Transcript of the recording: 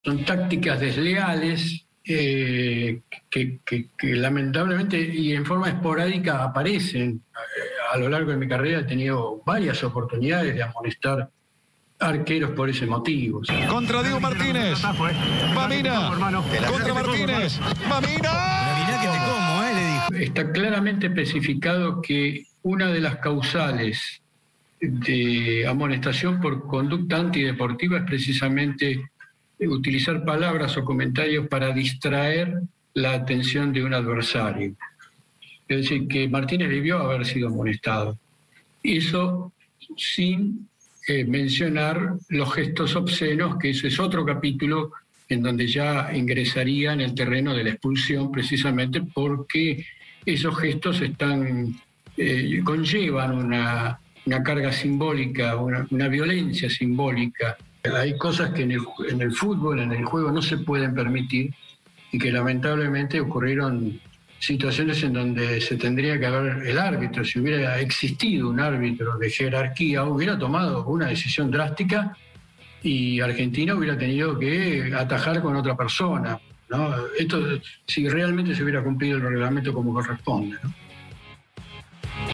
Son tácticas desleales que lamentablemente y en forma esporádica aparecen. A lo largo de mi carrera he tenido varias oportunidades de amonestar arqueros por ese motivo. Contra Diego Martínez. Mamina. Contra Martínez. Mamina. Le dijo. Está claramente especificado que una de las causales de amonestación por conducta antideportiva es precisamente utilizar palabras o comentarios para distraer la atención de un adversario. Es decir, que Martínez debió haber sido amonestado. Eso sin mencionar los gestos obscenos, que eso es otro capítulo en donde ya ingresaría en el terreno de la expulsión, precisamente porque esos gestos conllevan una carga simbólica, una violencia simbólica. Hay cosas que en el fútbol, en el juego, no se pueden permitir y que lamentablemente ocurrieron situaciones en donde se tendría que haber el árbitro, si hubiera existido un árbitro de jerarquía, hubiera tomado una decisión drástica y Argentina hubiera tenido que atajar con otra persona, ¿no? Esto si realmente se hubiera cumplido el reglamento como corresponde, ¿no?